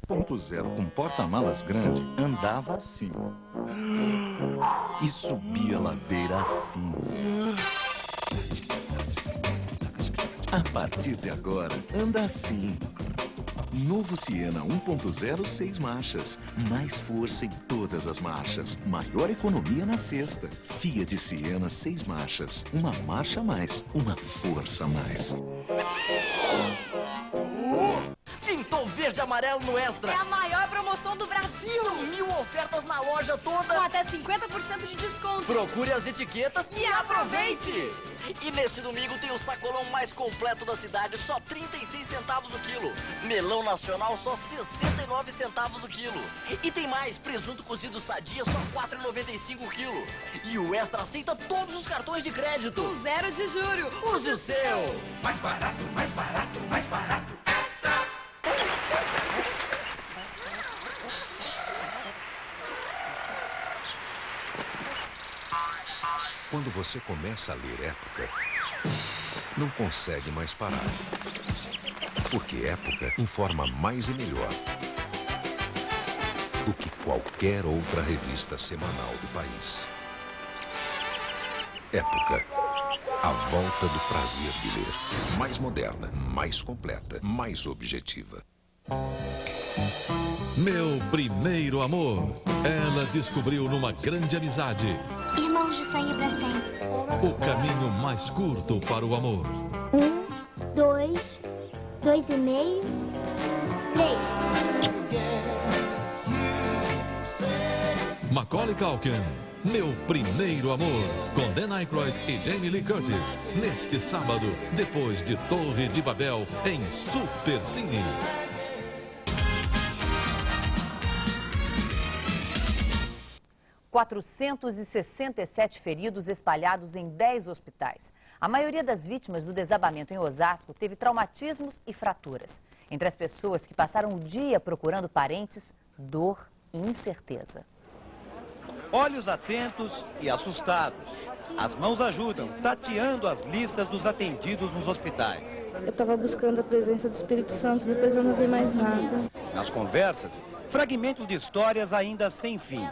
1.0 com porta-malas grande andava assim. E subia a ladeira assim. A partir de agora, anda assim. Novo Siena 1.0 6 marchas. Mais força em todas as marchas. Maior economia na sexta. Fiat Siena 6 marchas. Uma marcha a mais. Uma força a mais. Pintou verde e amarelo no Extra. É a maior promoção do Brasil. São 1000 ofertas na loja toda. Com até 50% de desconto. Procure as etiquetas e aproveite. E neste domingo tem o sacolão mais completo da cidade, só 36 centavos o quilo. Melão nacional, só 69 centavos o quilo. E tem mais, presunto cozido sadia, só 4,95 o quilo. E o Extra aceita todos os cartões de crédito. Com 0 de juro. Use o seu. Mais barato, mais barato, mais barato. Extra! Quando você começa a ler Época, não consegue mais parar. Porque Época informa mais e melhor do que qualquer outra revista semanal do país. Época, a volta do prazer de ler. Mais moderna, mais completa, mais objetiva. Meu primeiro amor. Ela descobriu numa grande amizade. Irmãos de sangue pra sempre. O caminho mais curto para o amor. 1, 2, 2,5, 3. Macaulay Culkin. Meu primeiro amor. Com Dan Aykroyd e Jamie Lee Curtis. Neste sábado, depois de Torre de Babel, em Supercine. Há 467 feridos espalhados em 10 hospitais. A maioria das vítimas do desabamento em Osasco teve traumatismos e fraturas. Entre as pessoas que passaram o dia procurando parentes, dor e incerteza. Olhos atentos e assustados. As mãos ajudam, tateando as listas dos atendidos nos hospitais. Eu estava buscando a presença do Espírito Santo, depois eu não vi mais nada. Nas conversas, fragmentos de histórias ainda sem fim.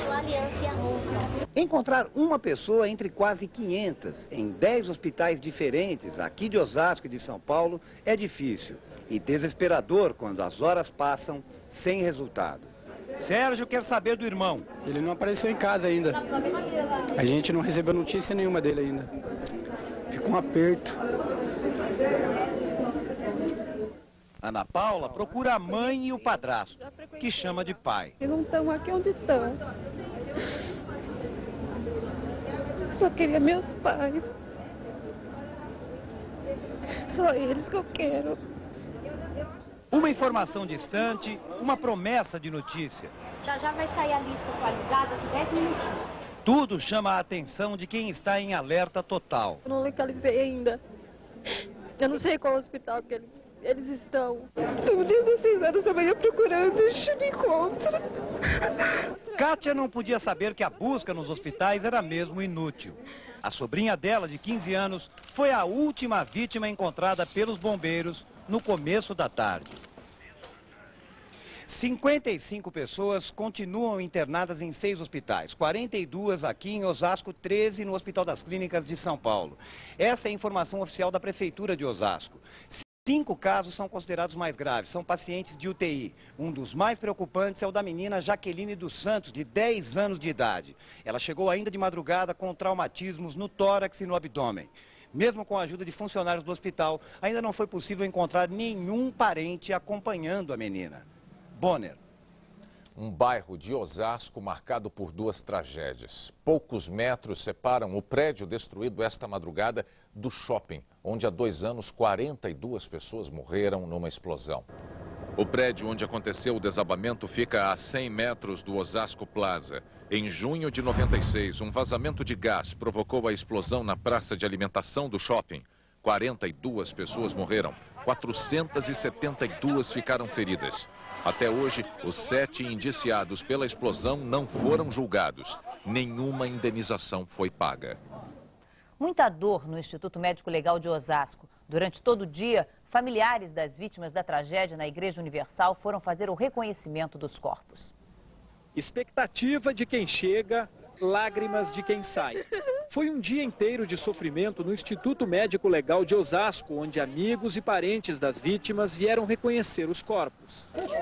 Encontrar uma pessoa entre quase 500 em 10 hospitais diferentes aqui de Osasco e de São Paulo é difícil e desesperador quando as horas passam sem resultado. Sérgio quer saber do irmão. Ele não apareceu em casa ainda. A gente não recebeu notícia nenhuma dele ainda. Ficou um aperto. Ana Paula procura a mãe e o padrasto, que chama de pai. Eles não estão aqui onde estão. Só queria meus pais. Só eles que eu quero. Uma informação distante, uma promessa de notícia. Já vai sair a lista atualizada de 10 minutinhos. Tudo chama a atenção de quem está em alerta total. Eu não localizei ainda. Eu não sei qual hospital que eles estão. Estou 16 anos amanhã procurando, a gente não encontra. Kátia não podia saber que a busca nos hospitais era mesmo inútil. A sobrinha dela, de 15 anos, foi a última vítima encontrada pelos bombeiros no começo da tarde. 55 pessoas continuam internadas em 6 hospitais, 42 aqui em Osasco, 13 no Hospital das Clínicas de São Paulo. Essa é a informação oficial da Prefeitura de Osasco. 5 casos são considerados mais graves, são pacientes de UTI. Um dos mais preocupantes é o da menina Jaqueline dos Santos, de 10 anos de idade. Ela chegou ainda de madrugada com traumatismos no tórax e no abdômen. Mesmo com a ajuda de funcionários do hospital, ainda não foi possível encontrar nenhum parente acompanhando a menina. Bonner. Um bairro de Osasco marcado por 2 tragédias. Poucos metros separam o prédio destruído esta madrugada do shopping, onde há 2 anos 42 pessoas morreram numa explosão. O prédio onde aconteceu o desabamento fica a 100 metros do Osasco Plaza. Em junho de 96, um vazamento de gás provocou a explosão na praça de alimentação do shopping. 42 pessoas morreram, 472 ficaram feridas. Até hoje, os 7 indiciados pela explosão não foram julgados. Nenhuma indenização foi paga. Muita dor no Instituto Médico Legal de Osasco. Durante todo o dia, familiares das vítimas da tragédia na Igreja Universal foram fazer o reconhecimento dos corpos. Expectativa de quem chega, lágrimas de quem sai. Foi um dia inteiro de sofrimento no Instituto Médico Legal de Osasco, onde amigos e parentes das vítimas vieram reconhecer os corpos.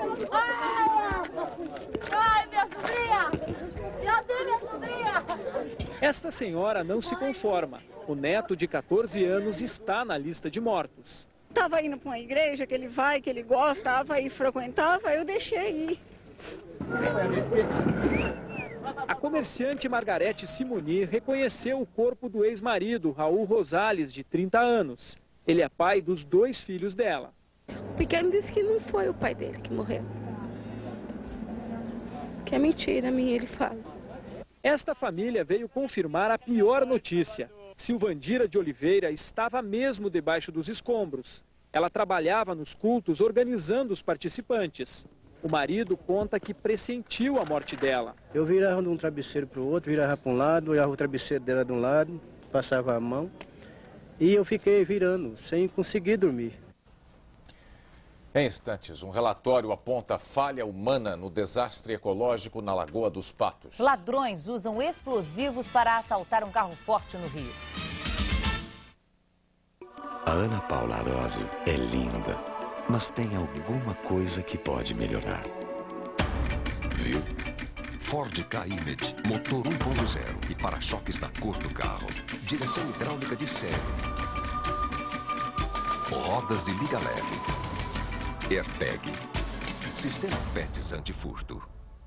Ai, minha sobrinha! Minha sobrinha! Esta senhora não se conforma. O neto de 14 anos está na lista de mortos. Estava indo para uma igreja que ele vai, que ele gostava e frequentava, eu deixei ir. A comerciante Margarete Simoni reconheceu o corpo do ex-marido, Raul Rosales, de 30 anos. Ele é pai dos 2 filhos dela. O pequeno disse que não foi o pai dele que morreu. Que é mentira minha, ele fala. Esta família veio confirmar a pior notícia. Silvandira de Oliveira estava mesmo debaixo dos escombros. Ela trabalhava nos cultos organizando os participantes. O marido conta que pressentiu a morte dela. Eu virava de um travesseiro para o outro, virava para um lado, olhava o travesseiro dela de um lado, passava a mão. E eu fiquei virando, sem conseguir dormir. Em instantes, um relatório aponta falha humana no desastre ecológico na Lagoa dos Patos. Ladrões usam explosivos para assaltar um carro forte no Rio. A Ana Paula Arósio é linda, mas tem alguma coisa que pode melhorar. Viu? Ford Ka-Image, motor 1.0 e para-choques da cor do carro. Direção hidráulica de série. Rodas de liga leve. Airtag. Sistema PETS antifurto.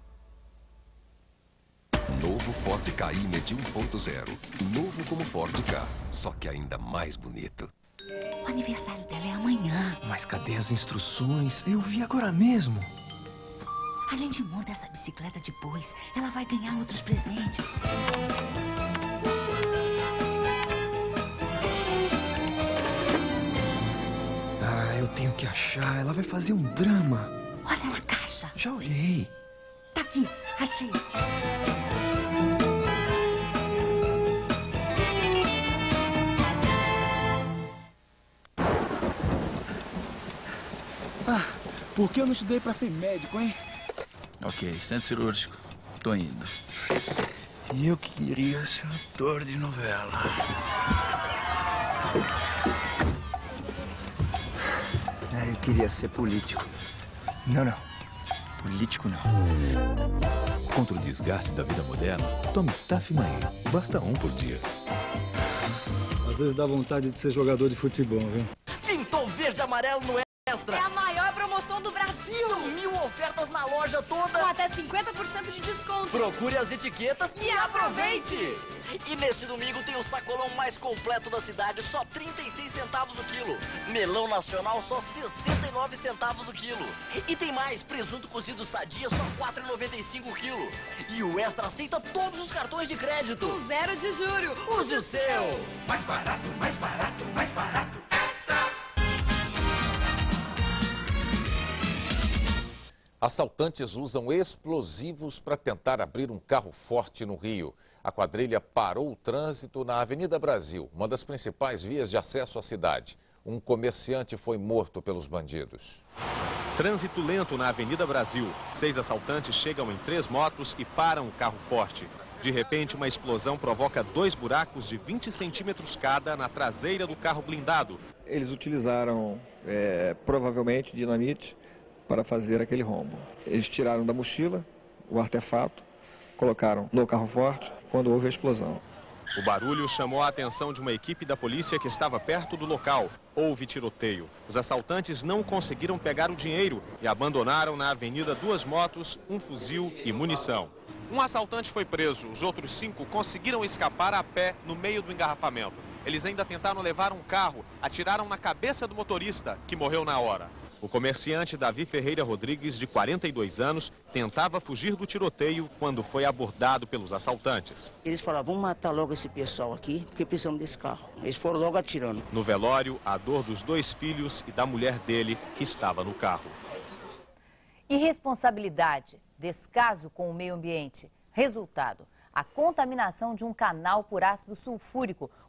Novo Ford Ka-Image 1.0. Novo como Ford Ka, só que ainda mais bonito. O aniversário dela é amanhã. Mas cadê as instruções? Eu vi agora mesmo. A gente monta essa bicicleta depois. Ela vai ganhar outros presentes. Eu tenho que achar. Ela vai fazer um drama. Olha na caixa. Já olhei. Tá aqui. Achei. Por que eu não estudei pra ser médico, hein? Ok, centro cirúrgico. Tô indo. E eu que queria ser ator de novela. Eu queria ser político. Não. Político não. Contra o desgaste da vida moderna, tome Tafmain. Basta um por dia. Às vezes dá vontade de ser jogador de futebol, viu? Pintou verde e amarelo no Extra. É a maior promoção do Brasil. São 1000 ofertas na loja toda. Com até 50% de desconto. Procure as etiquetas e aproveite. E neste domingo tem o sacolão mais completo da cidade, só 36 centavos o quilo. Melão nacional, só 69 centavos o quilo. E tem mais, presunto cozido Sadia, só 4,95 o quilo. E o Extra aceita todos os cartões de crédito. Com 0 de juro. Use o seu. Mais barato, mais barato, mais barato. Assaltantes usam explosivos para tentar abrir um carro forte no Rio. A quadrilha parou o trânsito na Avenida Brasil, uma das principais vias de acesso à cidade. Um comerciante foi morto pelos bandidos. Trânsito lento na Avenida Brasil. 6 assaltantes chegam em 3 motos e param o carro forte. De repente, uma explosão provoca 2 buracos de 20 centímetros cada na traseira do carro blindado. Eles utilizaram, provavelmente, dinamite para fazer aquele rombo. Eles tiraram da mochila o artefato, colocaram no carro forte quando houve a explosão. O barulho chamou a atenção de uma equipe da polícia que estava perto do local. Houve tiroteio. Os assaltantes não conseguiram pegar o dinheiro e abandonaram na avenida 2 motos, um fuzil e munição. Um assaltante foi preso. Os outros 5 conseguiram escapar a pé no meio do engarrafamento. Eles ainda tentaram levar um carro, atiraram na cabeça do motorista, que morreu na hora. O comerciante Davi Ferreira Rodrigues, de 42 anos, tentava fugir do tiroteio quando foi abordado pelos assaltantes. Eles falaram, vamos matar logo esse pessoal aqui, porque precisamos desse carro. Eles foram logo atirando. No velório, a dor dos 2 filhos e da mulher dele, que estava no carro. Irresponsabilidade, descaso com o meio ambiente. Resultado, a contaminação de um canal por ácido sulfúrico.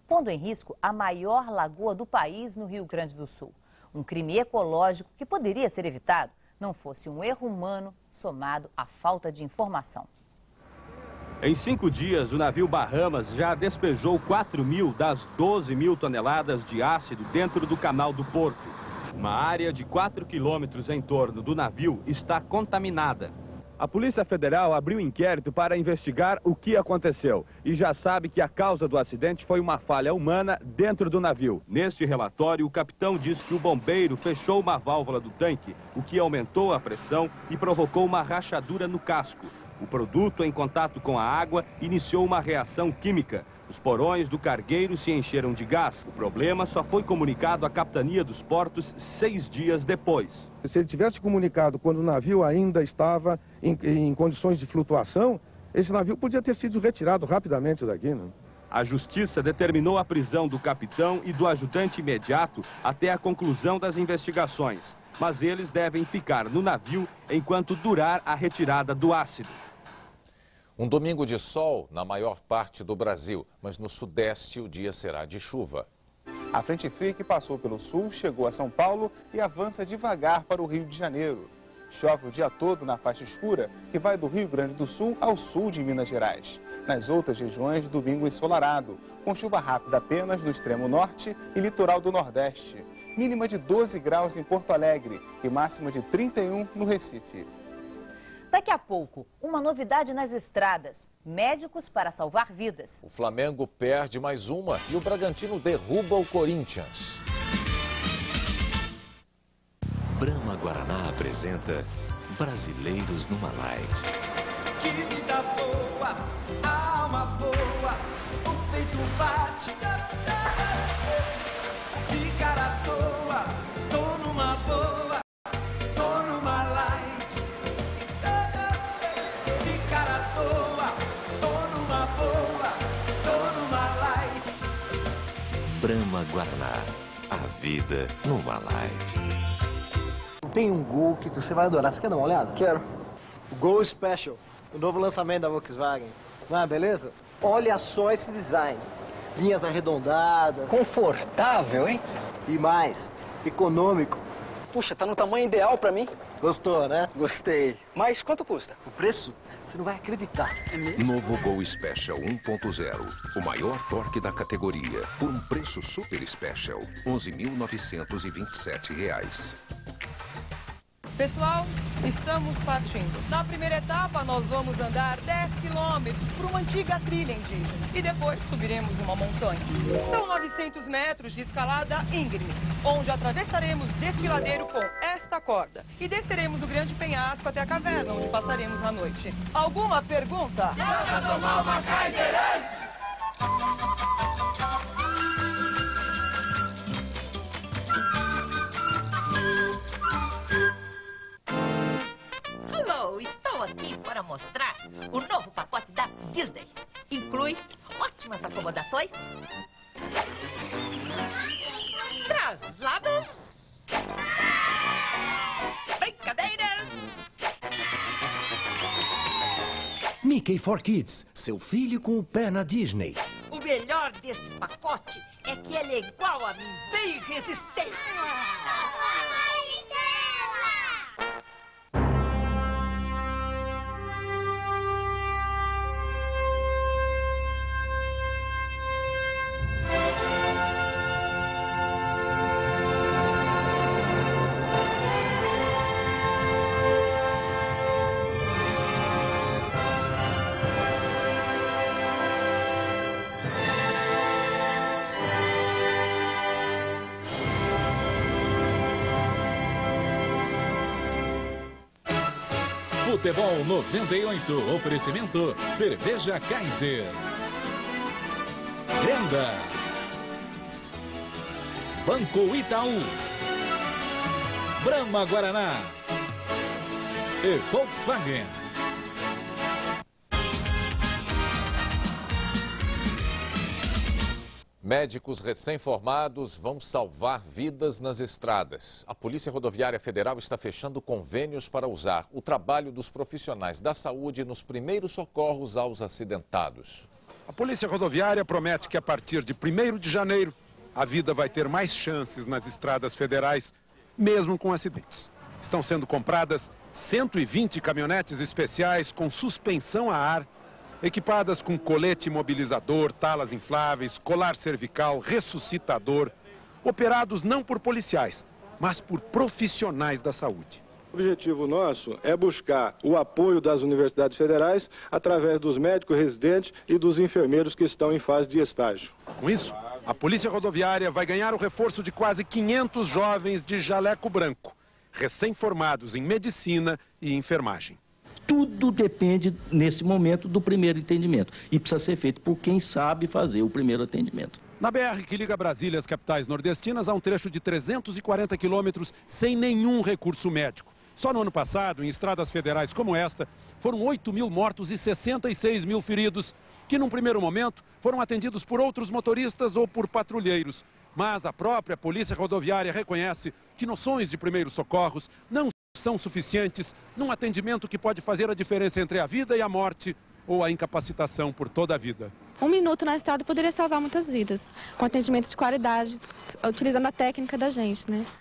pondo em risco a maior lagoa do país no Rio Grande do Sul. Um crime ecológico que poderia ser evitado não fosse um erro humano somado à falta de informação. Em 5 dias, o navio Bahamas já despejou 4.000 das 12.000 toneladas de ácido dentro do canal do Porto. Uma área de 4 quilômetros em torno do navio está contaminada. A Polícia Federal abriu inquérito para investigar o que aconteceu e já sabe que a causa do acidente foi uma falha humana dentro do navio. Neste relatório, o capitão diz que o bombeiro fechou uma válvula do tanque, o que aumentou a pressão e provocou uma rachadura no casco. O produto, em contato com a água, iniciou uma reação química. Os porões do cargueiro se encheram de gás. O problema só foi comunicado à Capitania dos Portos 6 dias depois. Se ele tivesse comunicado quando o navio ainda estava em condições de flutuação, esse navio podia ter sido retirado rapidamente daqui, né? A Justiça determinou a prisão do capitão e do ajudante imediato até a conclusão das investigações. Mas eles devem ficar no navio enquanto durar a retirada do ácido. Um domingo de sol na maior parte do Brasil, mas no sudeste o dia será de chuva. A frente fria que passou pelo sul chegou a São Paulo e avança devagar para o Rio de Janeiro. Chove o dia todo na faixa escura, que vai do Rio Grande do Sul ao sul de Minas Gerais. Nas outras regiões, domingo ensolarado, com chuva rápida apenas no extremo norte e litoral do Nordeste. Mínima de 12 graus em Porto Alegre e máxima de 31 no Recife. Daqui a pouco, uma novidade nas estradas. Médicos para salvar vidas. O Flamengo perde mais uma e o Bragantino derruba o Corinthians. Brahma Guaraná apresenta Brasileiros numa Light. Que vida boa, a alma voa, o peito bate. Ficar à toa, tô numa boa, tô numa light. Ficar à toa, tô numa boa, tô numa light. Brahma Guaraná, a vida numa Light. Tem um Gol que você vai adorar. Você quer dar uma olhada? Quero. O Gol Special, o novo lançamento da Volkswagen. Ah, beleza? Olha só esse design. Linhas arredondadas. Confortável, hein? E mais, econômico. Puxa, tá no tamanho ideal pra mim. Gostou, né? Gostei. Mas quanto custa? O preço? Você não vai acreditar. É mesmo? Novo Gol Special 1.0. O maior torque da categoria. Por um preço super special. R$ 11.927. Pessoal, estamos partindo. Na primeira etapa, nós vamos andar 10 quilômetros por uma antiga trilha indígena. E depois subiremos uma montanha. São 900 metros de escalada íngreme, onde atravessaremos desfiladeiro com esta corda. E desceremos o grande penhasco até a caverna, onde passaremos a noite. Alguma pergunta? Vamos tomar uma Kaiserance! Estou aqui para mostrar o novo pacote da Disney. Inclui ótimas acomodações, traslados, brincadeiras. Mickey for Kids, seu filho com o pé na Disney. O melhor desse pacote é que ele é igual a mim, bem resistente. Futebol 98, oferecimento Cerveja Kaiser. Renda. Banco Itaú. Brahma Guaraná. E Volkswagen. Médicos recém-formados vão salvar vidas nas estradas. A Polícia Rodoviária Federal está fechando convênios para usar o trabalho dos profissionais da saúde nos primeiros socorros aos acidentados. A Polícia Rodoviária promete que a partir de 1º de janeiro, a vida vai ter mais chances nas estradas federais, mesmo com acidentes. Estão sendo compradas 120 caminhonetes especiais com suspensão a ar, equipadas com colete imobilizador, talas infláveis, colar cervical, ressuscitador, operados não por policiais, mas por profissionais da saúde. O objetivo nosso é buscar o apoio das universidades federais através dos médicos residentes e dos enfermeiros que estão em fase de estágio. Com isso, a Polícia Rodoviária vai ganhar o reforço de quase 500 jovens de jaleco branco, recém-formados em medicina e enfermagem. Tudo depende, nesse momento, do primeiro atendimento. E precisa ser feito por quem sabe fazer o primeiro atendimento. Na BR que liga Brasília às capitais nordestinas, há um trecho de 340 quilômetros sem nenhum recurso médico. Só no ano passado, em estradas federais como esta, foram 8.000 mortos e 66.000 feridos, que num primeiro momento foram atendidos por outros motoristas ou por patrulheiros. Mas a própria Polícia Rodoviária reconhece que noções de primeiros socorros não são suficientes num atendimento que pode fazer a diferença entre a vida e a morte ou a incapacitação por toda a vida. 1 minuto na estrada poderia salvar muitas vidas, com atendimento de qualidade, utilizando a técnica da gente, né?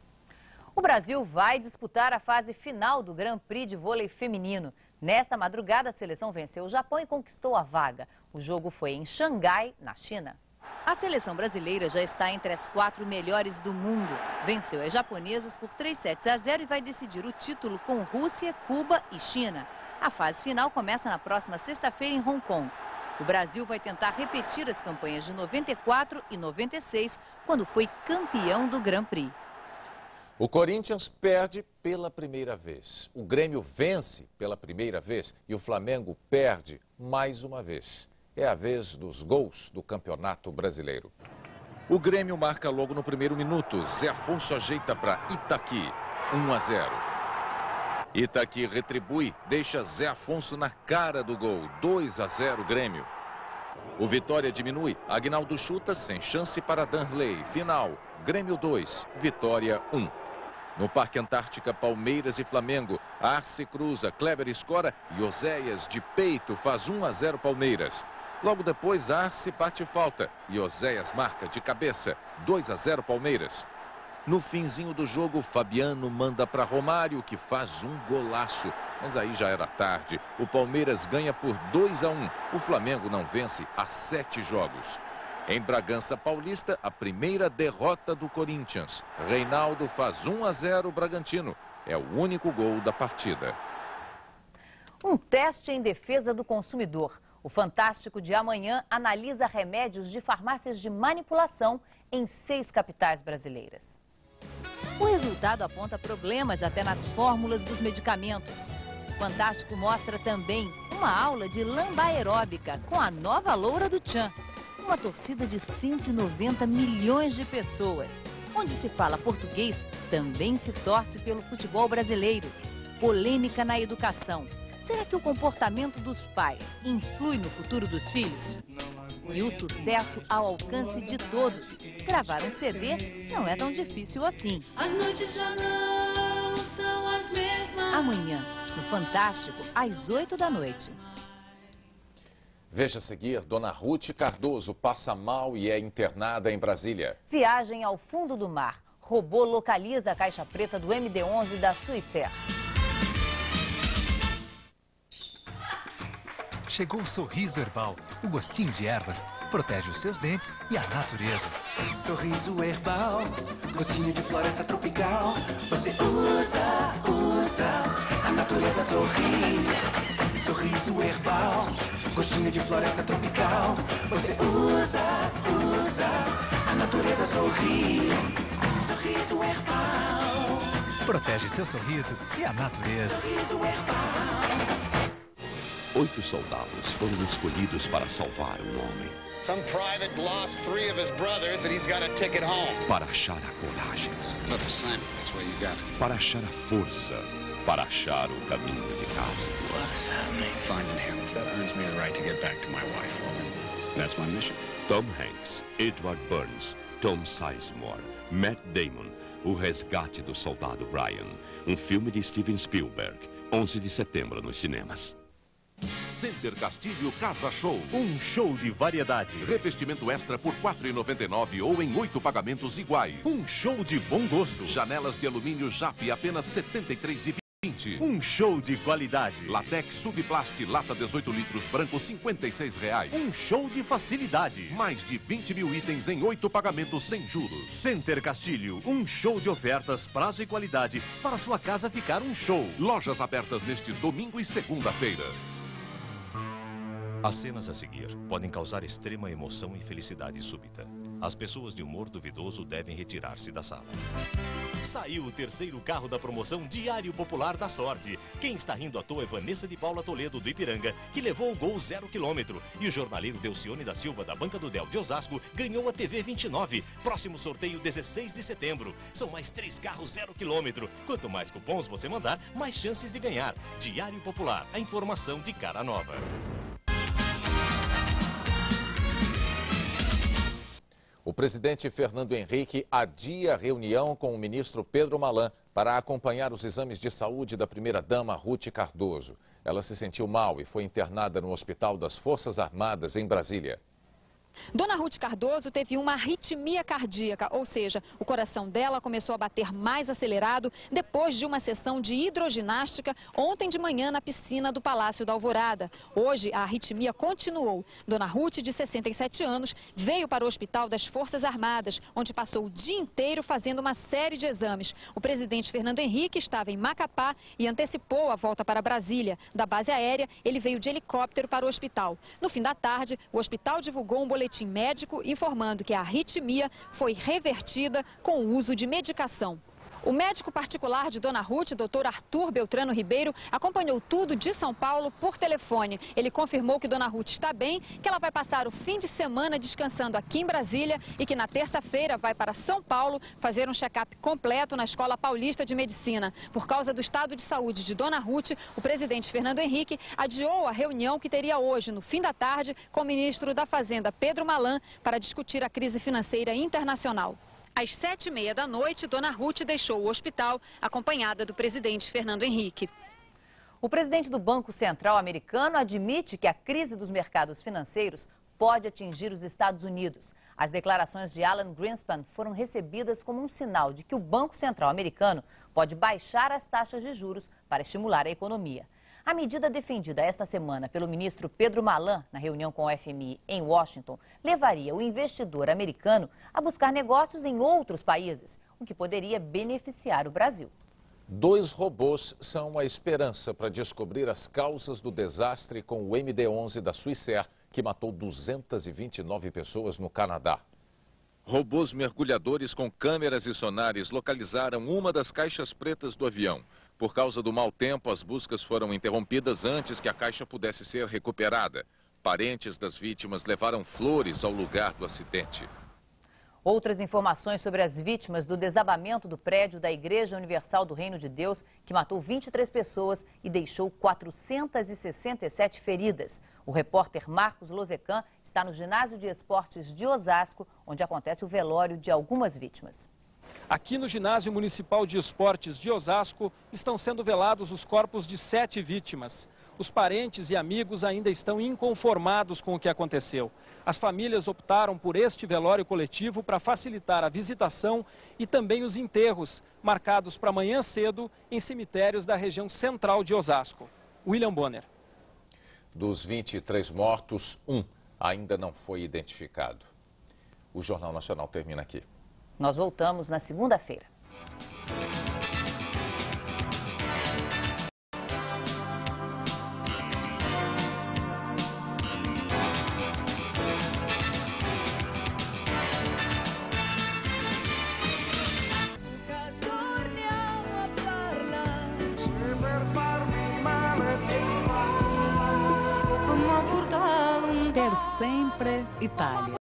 O Brasil vai disputar a fase final do Grand Prix de vôlei feminino. Nesta madrugada, a seleção venceu o Japão e conquistou a vaga. O jogo foi em Xangai, na China. A seleção brasileira já está entre as 4 melhores do mundo. Venceu as japonesas por 3-0 e vai decidir o título com Rússia, Cuba e China. A fase final começa na próxima sexta-feira em Hong Kong. O Brasil vai tentar repetir as campanhas de 94 e 96, quando foi campeão do Grand Prix. O Corinthians perde pela primeira vez. O Grêmio vence pela primeira vez e o Flamengo perde mais uma vez. É a vez dos gols do Campeonato Brasileiro. O Grêmio marca logo no primeiro minuto. Zé Afonso ajeita para Itaqui, 1-0. Itaqui retribui, deixa Zé Afonso na cara do gol, 2-0 Grêmio. O Vitória diminui, Aguinaldo chuta sem chance para Danley. Final, Grêmio 2, Vitória 1. No Parque Antártica, Palmeiras e Flamengo, Arce cruza, Kleber escora e Oséias de peito faz 1-0 Palmeiras. Logo depois, Arce bate falta e Oséias marca de cabeça, 2-0 Palmeiras. No finzinho do jogo, Fabiano manda para Romário, que faz um golaço. Mas aí já era tarde. O Palmeiras ganha por 2-1. O Flamengo não vence há 7 jogos. Em Bragança Paulista, a primeira derrota do Corinthians. Reinaldo faz 1-0 Bragantino. É o único gol da partida. Um teste em defesa do consumidor. O Fantástico de amanhã analisa remédios de farmácias de manipulação em 6 capitais brasileiras. O resultado aponta problemas até nas fórmulas dos medicamentos. O Fantástico mostra também uma aula de lamba aeróbica com a nova loura do Tchan. Uma torcida de 190 milhões de pessoas. Onde se fala português, também se torce pelo futebol brasileiro. Polêmica na educação. Será que o comportamento dos pais influi no futuro dos filhos? E o sucesso ao alcance de todos. Gravar um CD não é tão difícil assim. As noites já não são as mesmas. Amanhã, no Fantástico, às 8 da noite. Veja a seguir, Dona Ruth Cardoso passa mal e é internada em Brasília. Viagem ao fundo do mar. Robô localiza a caixa preta do MD-11 da Suíça. Chegou o Sorriso Herbal. O gostinho de ervas protege os seus dentes e a natureza. Sorriso Herbal, gostinho de floresta tropical. Você usa, a natureza sorri. Sorriso Herbal, gostinho de floresta tropical. Você usa, a natureza sorri. Sorriso Herbal. Protege seu sorriso e a natureza. Sorriso Herbal. 8 soldados foram escolhidos para salvar um homem. Some private lost 3 of his brothers and he's got a ticket home. Para achar a coragem. Tough assignment, that's why you got it. Para achar a força. Para achar o caminho de casa. What is happening? Finding him. If that earns me the right to get back to my wife, well then, that's my mission. Tom Hanks, Edward Burns, Tom Sizemore, Matt Damon, O Resgate do Soldado Ryan. Um filme de Steven Spielberg. 11 de setembro nos cinemas. Center Castilho Casa Show. Um show de variedade. Revestimento extra por R$ 4,99 ou em 8 pagamentos iguais. Um show de bom gosto. Janelas de alumínio JAP apenas R$ 73,20. Um show de qualidade. Latex Subplast lata 18 litros branco R$ 56,00. Um show de facilidade. Mais de 20 mil itens em 8 pagamentos sem juros. Center Castilho, um show de ofertas, prazo e qualidade para sua casa ficar um show. Lojas abertas neste domingo e segunda-feira. As cenas a seguir podem causar extrema emoção e felicidade súbita. As pessoas de humor duvidoso devem retirar-se da sala. Saiu o terceiro carro da promoção Diário Popular da Sorte. Quem está rindo à toa é Vanessa de Paula Toledo, do Ipiranga, que levou o Gol 0 km. E o jornaleiro Delcione da Silva, da Banca do Del de Osasco, ganhou a TV 29. Próximo sorteio 16 de setembro. São mais 3 carros 0 km. Quanto mais cupons você mandar, mais chances de ganhar. Diário Popular, a informação de cara nova. O presidente Fernando Henrique adia a reunião com o ministro Pedro Malan para acompanhar os exames de saúde da primeira-dama Ruth Cardoso. Ela se sentiu mal e foi internada no Hospital das Forças Armadas, em Brasília. Dona Ruth Cardoso teve uma arritmia cardíaca, ou seja, o coração dela começou a bater mais acelerado depois de uma sessão de hidroginástica ontem de manhã na piscina do Palácio da Alvorada. Hoje, a arritmia continuou. Dona Ruth, de 67 anos, veio para o Hospital das Forças Armadas, onde passou o dia inteiro fazendo uma série de exames. O presidente Fernando Henrique estava em Macapá e antecipou a volta para Brasília. Da base aérea, ele veio de helicóptero para o hospital. No fim da tarde, o hospital divulgou um boletim médico informando que a arritmia foi revertida com o uso de medicação. O médico particular de Dona Ruth, Dr. Arthur Beltrano Ribeiro, acompanhou tudo de São Paulo por telefone. Ele confirmou que Dona Ruth está bem, que ela vai passar o fim de semana descansando aqui em Brasília e que na terça-feira vai para São Paulo fazer um check-up completo na Escola Paulista de Medicina. Por causa do estado de saúde de Dona Ruth, o presidente Fernando Henrique adiou a reunião que teria hoje, no fim da tarde, com o ministro da Fazenda, Pedro Malan, para discutir a crise financeira internacional. Às 7h30 da noite, Dona Ruth deixou o hospital, acompanhada do presidente Fernando Henrique. O presidente do Banco Central americano admite que a crise dos mercados financeiros pode atingir os Estados Unidos. As declarações de Alan Greenspan foram recebidas como um sinal de que o Banco Central americano pode baixar as taxas de juros para estimular a economia. A medida defendida esta semana pelo ministro Pedro Malan, na reunião com o FMI em Washington, levaria o investidor americano a buscar negócios em outros países, o que poderia beneficiar o Brasil. 2 robôs são a esperança para descobrir as causas do desastre com o MD-11 da Swissair, que matou 229 pessoas no Canadá. Robôs mergulhadores com câmeras e sonares localizaram uma das caixas pretas do avião. Por causa do mau tempo, as buscas foram interrompidas antes que a caixa pudesse ser recuperada. Parentes das vítimas levaram flores ao lugar do acidente. Outras informações sobre as vítimas do desabamento do prédio da Igreja Universal do Reino de Deus, que matou 23 pessoas e deixou 467 feridas. O repórter Marcos Lozecan está no Ginásio de Esportes de Osasco, onde acontece o velório de algumas vítimas. Aqui no Ginásio Municipal de Esportes de Osasco estão sendo velados os corpos de 7 vítimas. Os parentes e amigos ainda estão inconformados com o que aconteceu. As famílias optaram por este velório coletivo para facilitar a visitação e também os enterros, marcados para amanhã cedo em cemitérios da região central de Osasco. William Bonner. Dos 23 mortos, 1 ainda não foi identificado. O Jornal Nacional termina aqui. Nós voltamos na segunda-feira. Per sempre Italia.